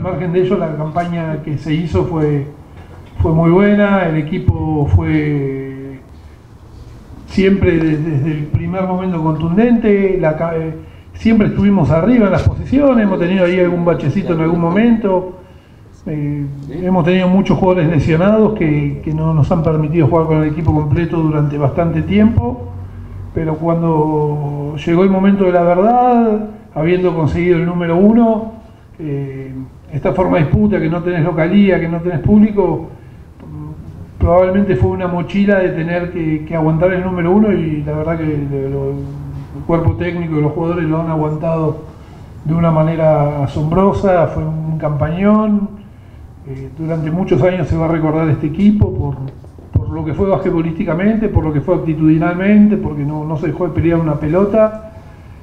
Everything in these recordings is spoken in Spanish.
margen de ello, la campaña que se hizo fue muy buena, el equipo fue siempre desde el primer momento contundente, siempre estuvimos arriba en las posiciones, hemos tenido ahí algún bachecito en algún momento, hemos tenido muchos jugadores lesionados que no nos han permitido jugar con el equipo completo durante bastante tiempo, pero cuando llegó el momento de la verdad, habiendo conseguido el número 1, esta forma de disputa, que no tenés localía, que no tenés público, probablemente fue una mochila de tener que aguantar el número 1, y la verdad que el cuerpo técnico y los jugadores lo han aguantado de una manera asombrosa. Fue un campañón. Durante muchos años se va a recordar este equipo por lo que fue basquetbolísticamente, por lo que fue actitudinalmente, porque no se dejó de pelear una pelota,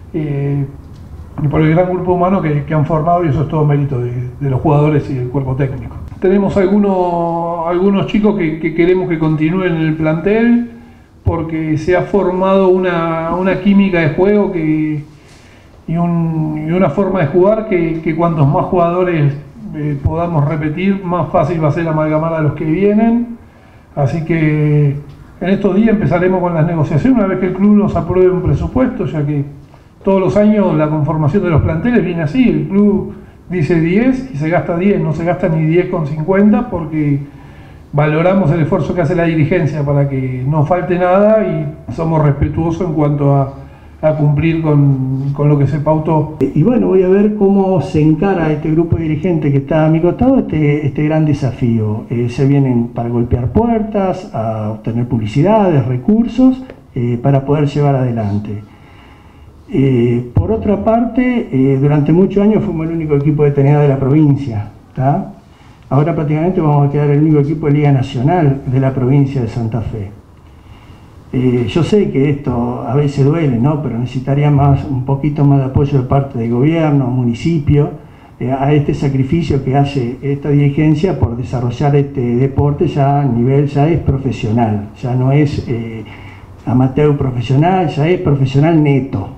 y por el gran grupo humano que han formado, y eso es todo mérito de los jugadores y del cuerpo técnico. Tenemos algunos chicos que queremos que continúen en el plantel, porque se ha formado una química de juego y una forma de jugar que cuantos más jugadores podamos repetir, más fácil va a ser amalgamar a los que vienen. Así que en estos días empezaremos con las negociaciones, una vez que el club nos apruebe un presupuesto, ya que todos los años la conformación de los planteles viene así: el club dice 10 y se gasta 10, no se gasta ni 10,50, porque valoramos el esfuerzo que hace la dirigencia para que no falte nada, y somos respetuosos en cuanto a cumplir con lo que se pautó. Y bueno, voy a ver cómo se encara este grupo de dirigentes que está a mi costado este gran desafío. Se vienen para golpear puertas, a obtener publicidades, recursos, para poder llevar adelante. Por otra parte, durante muchos años fuimos el único equipo de TNA de la provincia, ¿tá? Ahora prácticamente vamos a quedar el único equipo de Liga Nacional de la provincia de Santa Fe. Yo sé que esto a veces duele, ¿no? Pero necesitaría un poquito más de apoyo de parte del gobierno, municipio, a este sacrificio que hace esta dirigencia por desarrollar este deporte ya a nivel, ya es profesional, ya no es amateur profesional, ya es profesional neto.